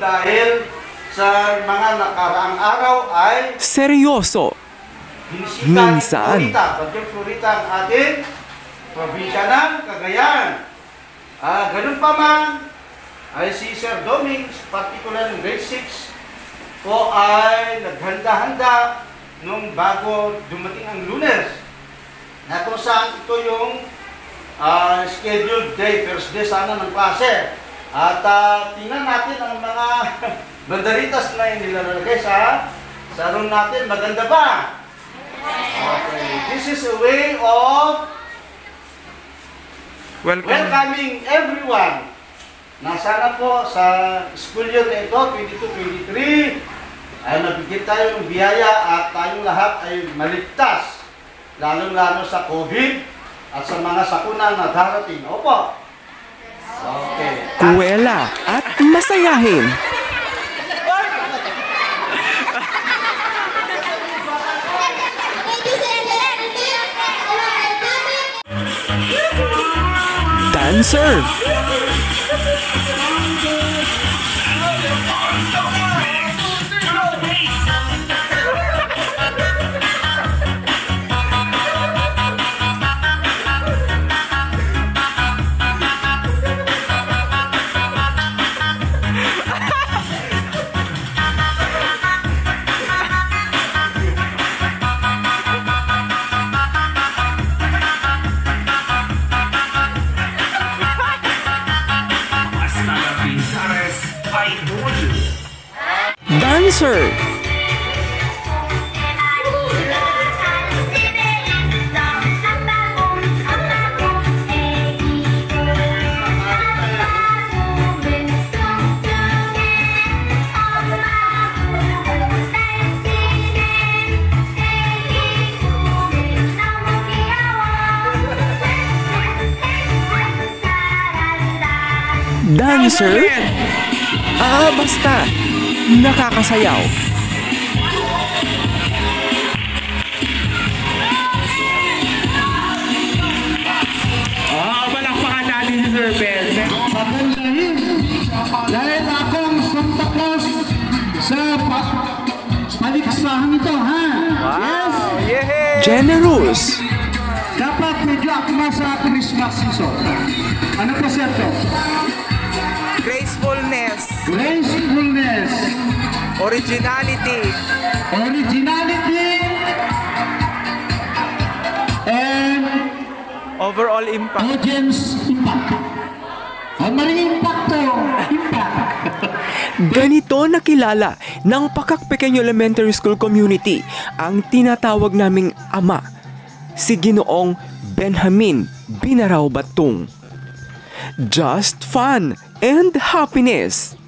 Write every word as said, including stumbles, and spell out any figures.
dahil sa mga nakaraang araw ay seryoso. Minsan. Bagyong Florita ang ating probinsya ng Cagayan. Ah, ganun pa man, ay si Sir Doming, particular in grade six, po ay naghanda-handa nung bago dumating ang Lunes. Na kung saan ito yung uh, scheduled day, first day sana ng klase. At uh, tingnan natin ang mga banderitas na nilalagay sa sa room natin. Maganda ba? Okay. This is a way of Welcome. welcoming everyone. Na sana po sa school year na ito, twenty-two twenty-three, ay mabigyan tayo ng biyaya at tayong lahat ay maligtas. Lalong-lalo sa COVID at sa mga sakuna na darating. Opo. Okay. Kuwela at masayahin. Dancer. Dancer. Dancer? Ah, basta. Nakakasayaw. Ah, palakpakan natin si Sir Ben. Pagandahin dahil akong Santa Claus sa pa paligsahan ito, ha? Wow! Yes! Generous! Dapat medyo akma sa Christmas season. Ano pa siya to? Gracefulness. Gracefulness. Originality. Originality. And Overall impact. audience impact. Ang maling impact to. Impact. Ganito nakilala ng Pakak Pequeño Elementary School community ang tinatawag naming ama, si Ginoong Benjamin Binaraw Battung. Just fun and happiness.